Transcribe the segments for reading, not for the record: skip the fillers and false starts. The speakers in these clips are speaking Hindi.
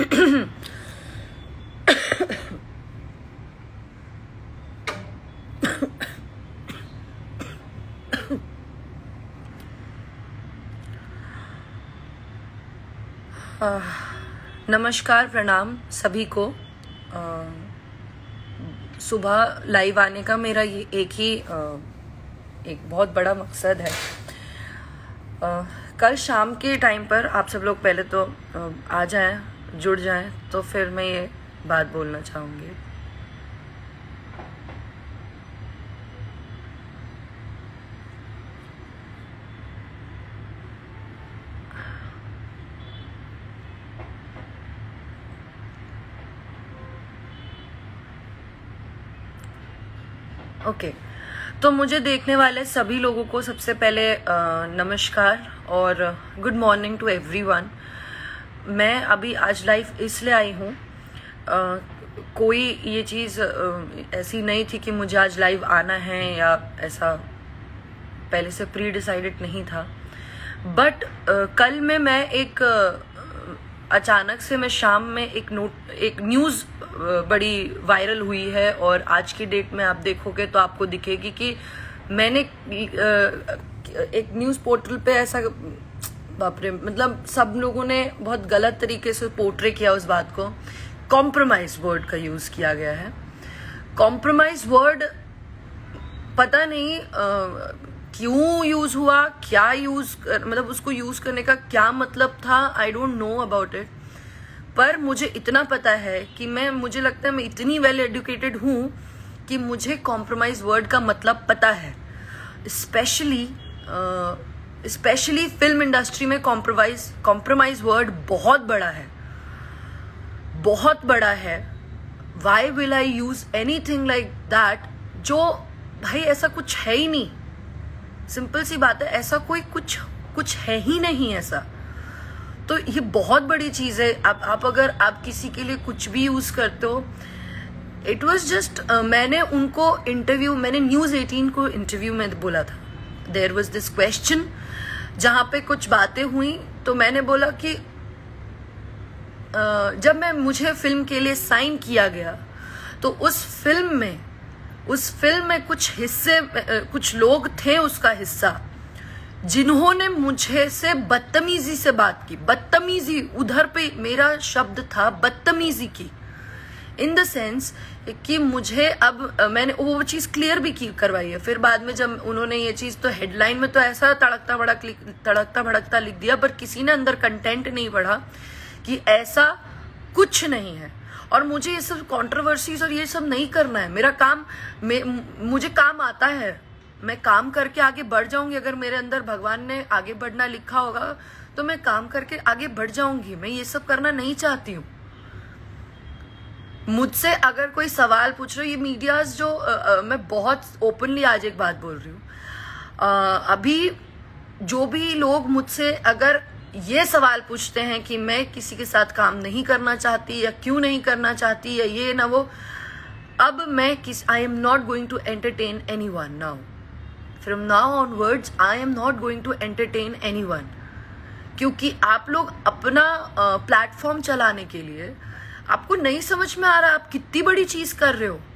नमस्कार, प्रणाम सभी को। सुबह लाइव आने का मेरा ये एक बहुत बड़ा मकसद है। कल शाम के टाइम पर आप सब लोग पहले तो आ जाएं, जुड़ जाएं, तो फिर मैं ये बात बोलना चाहूँगी। ओके, तो मुझे देखने वाले सभी लोगों को सबसे पहले नमस्कार और गुड मॉर्निंग टू एवरीवन। मैं अभी आज लाइव इसलिए आई हूँ, कोई ये चीज़ ऐसी नहीं थी कि मुझे आज लाइव आना है या ऐसा पहले से प्री डिसाइडेड नहीं था। बट कल में मैं एक अचानक से मैं शाम में एक न्यूज़ बड़ी वायरल हुई है और आज की डेट में आप देखोगे तो आपको दिखेगी कि मैंने एक न्यूज़ पोर्टल पे ऐसा, बाप रे, मतलब सब लोगों ने बहुत गलत तरीके से पोर्ट्रे किया उस बात को। कॉम्प्रोमाइज वर्ड का यूज़ किया गया है। कॉम्प्रोमाइज वर्ड पता नहीं क्यों यूज हुआ, क्या मतलब उसको यूज करने का क्या मतलब था, I don't know about it. पर मुझे इतना पता है कि मुझे लगता है मैं इतनी वेल एजुकेटेड हूँ कि मुझे कॉम्प्रोमाइज वर्ड का मतलब पता है। स्पेशली फिल्म इंडस्ट्री में कॉम्प्रोमाइज वर्ड बहुत बड़ा है, बहुत बड़ा है। Why will I use anything like that? जो भाई ऐसा कुछ है ही नहीं। सिंपल सी बात है, ऐसा कोई कुछ है ही नहीं ऐसा। तो ये बहुत बड़ी चीज है। आप अगर आप किसी के लिए कुछ भी यूज करते हो, इट वाज जस्ट मैंने न्यूज़ 18 को इंटरव्यू में बोला था। देयर वाज दिस क्वेश्चन जहां पे कुछ बातें हुई, तो मैंने बोला कि जब मुझे फिल्म के लिए साइन किया गया तो उस फिल्म में कुछ लोग थे उसका हिस्सा, जिन्होंने मुझे से बदतमीजी से बात की। बदतमीजी, उधर पे मेरा शब्द था बदतमीजी की, इन द सेंस कि मुझे मैंने वो चीज क्लियर भी करवाई है। फिर बाद में जब उन्होंने ये चीज, तो हेडलाइन में तो ऐसा तड़कता भड़कता लिख दिया, पर किसी ने अंदर कंटेंट नहीं पढ़ा कि ऐसा कुछ नहीं है। और मुझे ये सब कंट्रोवर्सीज और ये सब नहीं करना है। मेरा काम, मुझे काम आता है, मैं काम करके आगे बढ़ जाऊंगी। अगर मेरे अंदर भगवान ने आगे बढ़ना लिखा होगा तो मैं काम करके आगे बढ़ जाऊंगी। मैं ये सब करना नहीं चाहती हूँ। मुझसे अगर कोई सवाल पूछ रहे हो, ये मीडियाज जो मैं बहुत ओपनली आज एक बात बोल रही हूँ, अभी जो भी लोग मुझसे अगर ये सवाल पूछते हैं कि मैं किसी के साथ काम नहीं करना चाहती या क्यों नहीं करना चाहती या ये ना वो, अब I am not going to entertain anyone now. From now onwards I am not going to entertain anyone, क्योंकि आप लोग अपना प्लेटफॉर्म चलाने के लिए, आपको नहीं समझ में आ रहा आप कितनी बड़ी चीज कर रहे हो।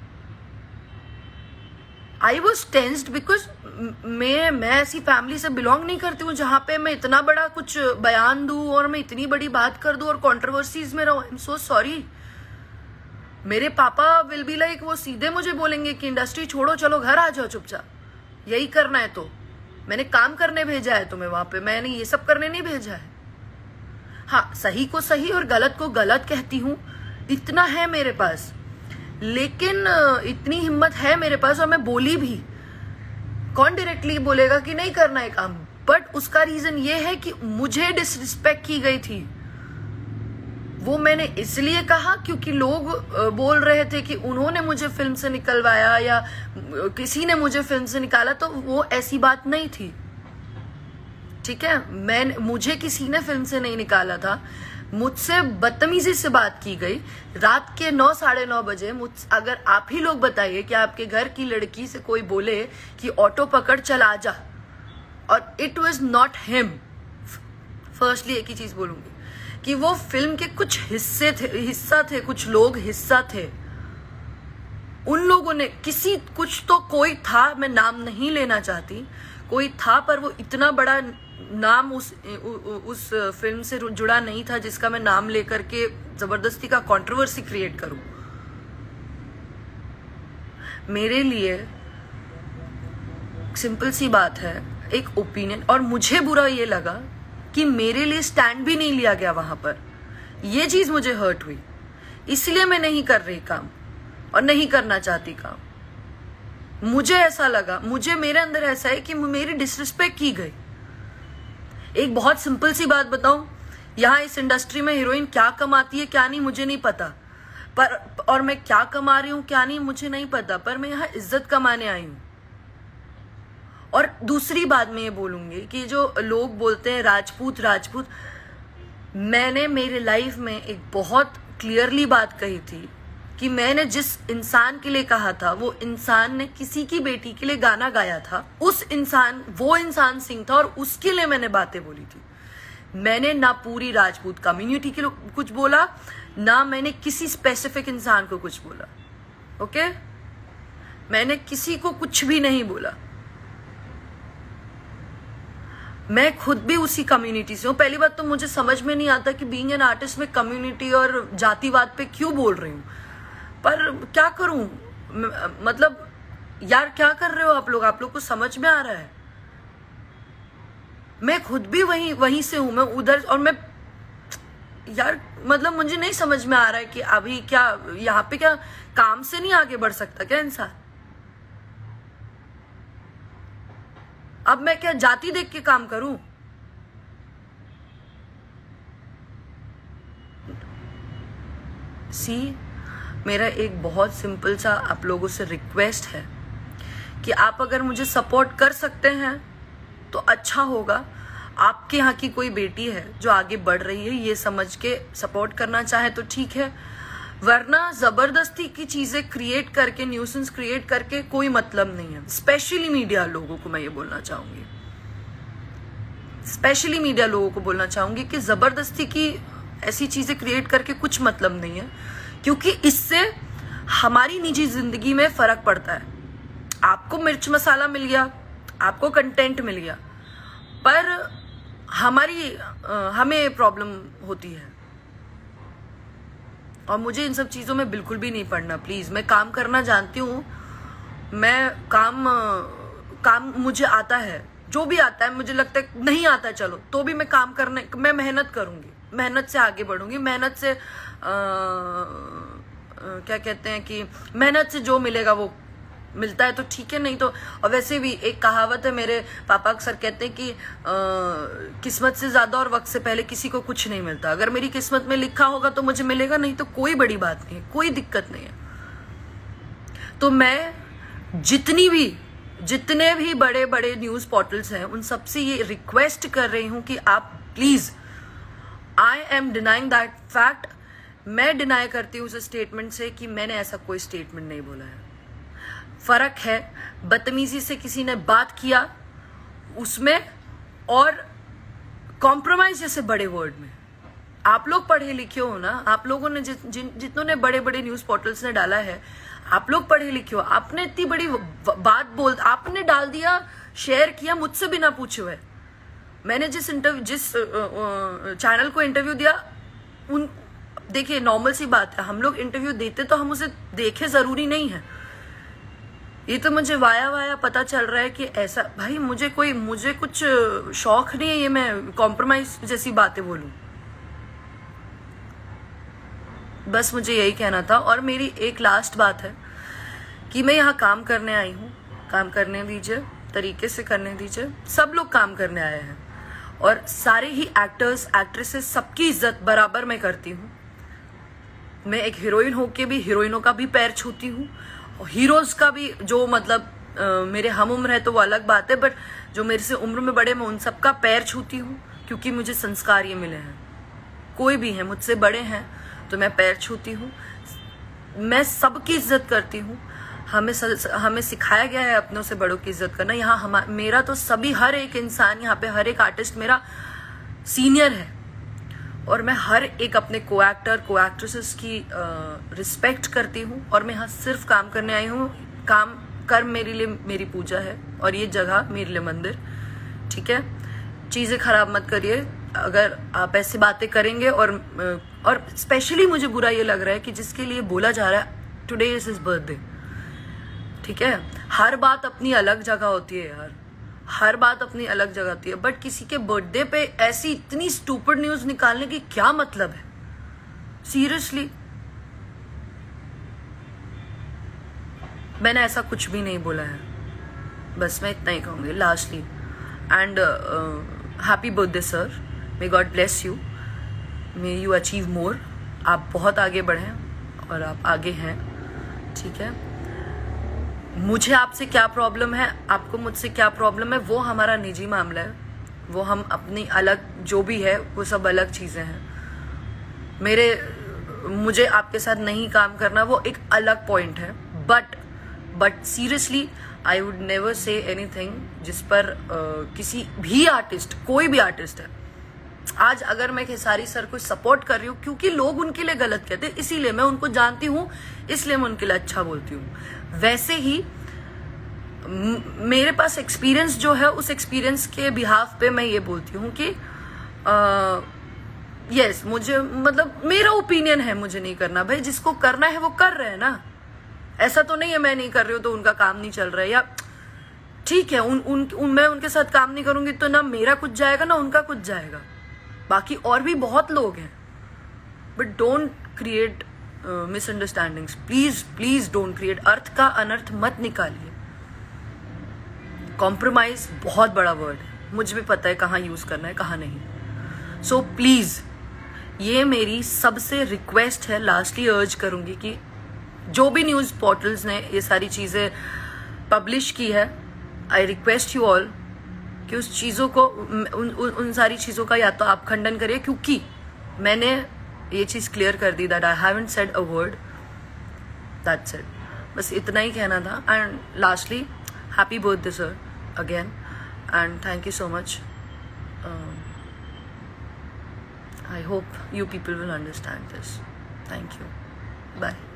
आई वॉज टेंस्ड बिकॉज मैं ऐसी फैमिली से बिलोंग नहीं करती हूँ जहां पे मैं इतना बड़ा कुछ बयान दूं और मैं इतनी बड़ी बात कर दूं और कंट्रोवर्सीज में रहूं। I am so sorry. मेरे पापा विल बी लाइक, वो सीधे मुझे बोलेंगे कि इंडस्ट्री छोड़ो, चलो घर आ जाओ चुपचाप, यही करना है तो। मैंने काम करने भेजा है तुम्हें वहां पे, मैंने ये सब करने नहीं भेजा है। हाँ, सही को सही और गलत को गलत कहती हूँ, इतना है मेरे पास। लेकिन इतनी हिम्मत है मेरे पास, और मैं बोली भी। कौन डायरेक्टली बोलेगा कि नहीं करना है काम? बट उसका रीजन ये है कि मुझे डिसरिस्पेक्ट की गई थी। वो मैंने इसलिए कहा क्योंकि लोग बोल रहे थे कि उन्होंने मुझे फिल्म से निकलवाया या किसी ने मुझे फिल्म से निकाला, तो वो ऐसी बात नहीं थी। ठीक है, मुझे किसी ने फिल्म से नहीं निकाला था। मुझसे बदतमीजी से बात की गई रात के 9, 9:30 बजे। अगर आप ही लोग बताइए कि आपके घर की लड़की से कोई बोले कि ऑटो पकड़ चल आ जा, और it was not him. Firstly एक ही चीज बोलूंगी, कि वो फिल्म के कुछ हिस्सा थे, कुछ लोग हिस्सा थे। उन लोगों ने कुछ तो कोई था, मैं नाम नहीं लेना चाहती, कोई था, पर वो इतना बड़ा नाम उस फिल्म से जुड़ा नहीं था जिसका मैं नाम लेकर के जबरदस्ती का कंट्रोवर्सी क्रिएट करूं। मेरे लिए सिंपल सी बात है, एक ओपिनियन, और मुझे बुरा ये लगा कि मेरे लिए स्टैंड भी नहीं लिया गया वहां पर। ये चीज मुझे हर्ट हुई, इसलिए मैं नहीं कर रही काम और नहीं करना चाहती काम। मुझे ऐसा लगा, मेरे अंदर ऐसा है कि मेरी डिसरिस्पेक्ट की गई। एक बहुत सिंपल सी बात बताऊं, यहाँ इस इंडस्ट्री में हीरोइन क्या कमाती है क्या नहीं मुझे नहीं पता, पर और मैं क्या कमा रही हूं क्या नहीं मुझे नहीं पता, पर मैं यहाँ इज्जत कमाने आई हूं। और दूसरी बात मैं ये बोलूंगी कि जो लोग बोलते हैं राजपूत राजपूत, मैंने मेरे लाइफ में एक बहुत क्लियरली बात कही थी कि मैंने जिस इंसान के लिए कहा था, वो इंसान ने किसी की बेटी के लिए गाना गाया था। वो इंसान सिंह था और उसके लिए मैंने बातें बोली थी। मैंने ना पूरी राजपूत कम्युनिटी के लिए कुछ बोला, ना मैंने किसी स्पेसिफिक इंसान को कुछ बोला। ओके, मैंने किसी को कुछ भी नहीं बोला। मैं खुद भी उसी कम्युनिटी से हूं। पहली बात तो मुझे समझ में नहीं आता कि बीइंग एन आर्टिस्ट में कम्युनिटी और जातिवाद पे क्यों बोल रही हूं, पर क्या करूं, मतलब यार क्या कर रहे हो आप लोग को समझ में आ रहा है? मैं खुद भी वहीं से हूं, मैं उधर, और मैं यार मतलब मुझे नहीं समझ में आ रहा है कि अभी क्या यहाँ पे क्या काम से नहीं आगे बढ़ सकता क्या इंसान? अब मैं क्या जाति देख के काम करूं? मेरा एक बहुत सिंपल सा आप लोगों से रिक्वेस्ट है कि आप अगर मुझे सपोर्ट कर सकते हैं तो अच्छा होगा। आपके यहाँ की कोई बेटी है जो आगे बढ़ रही है, ये समझ के सपोर्ट करना चाहे तो ठीक है, वरना जबरदस्ती की चीजें क्रिएट करके, न्यूसेंस क्रिएट करके कोई मतलब नहीं है। स्पेशली मीडिया लोगों को मैं ये बोलना चाहूंगी, कि जबरदस्ती की ऐसी चीजें क्रिएट करके कुछ मतलब नहीं है, क्योंकि इससे हमारी निजी जिंदगी में फर्क पड़ता है। आपको मिर्च मसाला मिल गया, आपको कंटेंट मिल गया, पर हमें प्रॉब्लम होती है। और मुझे इन सब चीजों में बिल्कुल भी नहीं पड़ना। प्लीज, मैं काम करना जानती हूँ, मैं काम मुझे आता है, जो भी आता है। मुझे लगता है नहीं आता चलो तो भी मैं मेहनत करूंगी, मेहनत से आगे बढ़ूंगी, मेहनत से क्या कहते हैं कि मेहनत से जो मिलेगा वो मिलता है तो ठीक है, नहीं तो। और वैसे भी एक कहावत है, मेरे पापा अक्सर कहते हैं कि किस्मत से ज्यादा और वक्त से पहले किसी को कुछ नहीं मिलता। अगर मेरी किस्मत में लिखा होगा तो मुझे मिलेगा, नहीं तो कोई बड़ी बात नहीं है, कोई दिक्कत नहीं है। तो मैं जितने भी बड़े बड़े न्यूज पोर्टल्स हैं उन सबसे ये रिक्वेस्ट कर रही हूं कि आप please, I am denying that fact, मैं डिनाई करती हूँ उस स्टेटमेंट से कि मैंने ऐसा कोई स्टेटमेंट नहीं बोला है। फर्क है बदतमीजी से किसी ने बात किया उसमें, और कॉम्प्रोमाइज जैसे बड़े वर्ड में। आप लोग पढ़े लिखे हो ना, आप लोगों ने जितनों ने बड़े बड़े न्यूज पोर्टल्स ने डाला है, आप लोग पढ़े लिखे हो, आपने इतनी बड़ी बात आपने डाल दिया, शेयर किया मुझसे बिना पूछे हुए। मैंने जिस चैनल को इंटरव्यू दिया, देखिए नॉर्मल सी बात है, हम लोग इंटरव्यू देते तो हम उसे देखे जरूरी नहीं है। ये तो मुझे वाया पता चल रहा है कि ऐसा, भाई मुझे कुछ शौक नहीं है ये मैं कॉम्प्रोमाइज जैसी बातें बोलूं। बस मुझे यही कहना था। और मेरी एक लास्ट बात है कि मैं यहाँ काम करने आई हूँ, काम करने दीजिए, तरीके से करने दीजिए। सब लोग काम करने आए हैं और सारे ही एक्टर्स एक्ट्रेसेस सबकी इज्जत बराबर मैं करती हूँ। मैं एक हीरोइन होके भी हीरोइनों का भी पैर छूती हूँ, और हीरोज का भी, जो मतलब मेरे हम उम्र है तो वो अलग बात है, बट जो मेरे से उम्र में बड़े मैं उन सबका पैर छूती हूँ, क्योंकि मुझे संस्कार ये मिले हैं। कोई भी है मुझसे बड़े हैं तो मैं पैर छूती हूँ, मैं सबकी इज्जत करती हूँ। हमें सिखाया गया है अपनों से बड़ों की इज्जत करना। यहाँ मेरा तो हर एक इंसान, यहाँ पे हर एक आर्टिस्ट मेरा सीनियर है, और मैं हर एक अपने को एक्टर को एक्ट्रेसेस की रिस्पेक्ट करती हूँ, और मैं यहाँ सिर्फ काम करने आई हूँ। काम कर्म मेरे लिए मेरी पूजा है, और ये जगह मेरे लिए मंदिर। ठीक है, चीजें खराब मत करिए अगर आप ऐसी बातें करेंगे। और स्पेशली मुझे बुरा ये लग रहा है कि जिसके लिए बोला जा रहा है टुडे इज हिज बर्थडे। ठीक है, हर बात अपनी अलग जगह होती है यार, हर बात अपनी अलग जगह होती है, बट किसी के बर्थडे पे ऐसी इतनी स्टूपिड न्यूज निकालने की क्या मतलब है? सीरियसली, मैंने ऐसा कुछ भी नहीं बोला है, बस मैं इतना ही कहूंगी lastly. And happy birthday sir, may God bless you, may you achieve more. आप बहुत आगे बढ़े और आप आगे हैं। ठीक है, मुझे आपसे क्या प्रॉब्लम है, आपको मुझसे क्या प्रॉब्लम है, वो हमारा निजी मामला है। वो हम अपनी अलग जो भी है वो सब अलग चीजें हैं। मुझे आपके साथ नहीं काम करना वो एक अलग पॉइंट है। But seriously I would never say anything जिस पर किसी भी आर्टिस्ट, कोई भी आर्टिस्ट है, आज अगर मैं खेसारी सर को सपोर्ट कर रही हूँ क्योंकि लोग उनके लिए गलत कहते हैं, इसीलिए मैं उनको जानती हूँ, इसलिए मैं उनके लिए अच्छा बोलती हूँ। वैसे ही मेरे पास एक्सपीरियंस जो है, उस एक्सपीरियंस के बिहाफ पे मैं ये बोलती हूँ कि यस, मुझे मतलब मेरा ओपिनियन है, मुझे नहीं करना। भाई जिसको करना है वो कर रहे हैं ना, ऐसा तो नहीं है मैं नहीं कर रही हूँ तो उनका काम नहीं चल रहा है, या ठीक है मैं उनके साथ काम नहीं करूंगी तो ना मेरा कुछ जाएगा ना उनका कुछ जाएगा। बाकी और भी बहुत लोग हैं, but don't create misunderstandings, please please don't create. अर्थ का अनर्थ मत निकालिए। कॉम्प्रोमाइज बहुत बड़ा वर्ड है, मुझे भी पता है कहाँ यूज करना है कहाँ नहीं। सो प्लीज, ये मेरी सबसे रिक्वेस्ट है, लास्टली अर्ज करूंगी कि जो भी न्यूज पोर्टल्स ने ये सारी चीजें पब्लिश की है, आई रिक्वेस्ट यू ऑल कि उस चीजों को, उन सारी चीजों का या तो आप खंडन करिए, क्योंकि मैंने ये चीज क्लियर कर दी that I haven't said a word, that's it. बस इतना ही कहना था। And lastly, happy birthday sir again, and thank you so much. I hope you people will understand this. Thank you. Bye.